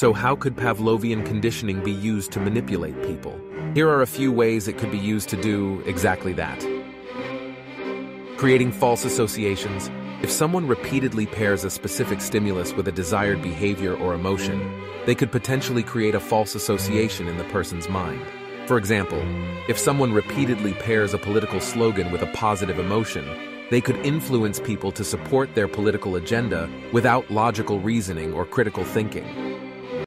So how could Pavlovian conditioning be used to manipulate people? Here are a few ways it could be used to do exactly that. Creating false associations. If someone repeatedly pairs a specific stimulus with a desired behavior or emotion, they could potentially create a false association in the person's mind. For example, if someone repeatedly pairs a political slogan with a positive emotion, they could influence people to support their political agenda without logical reasoning or critical thinking.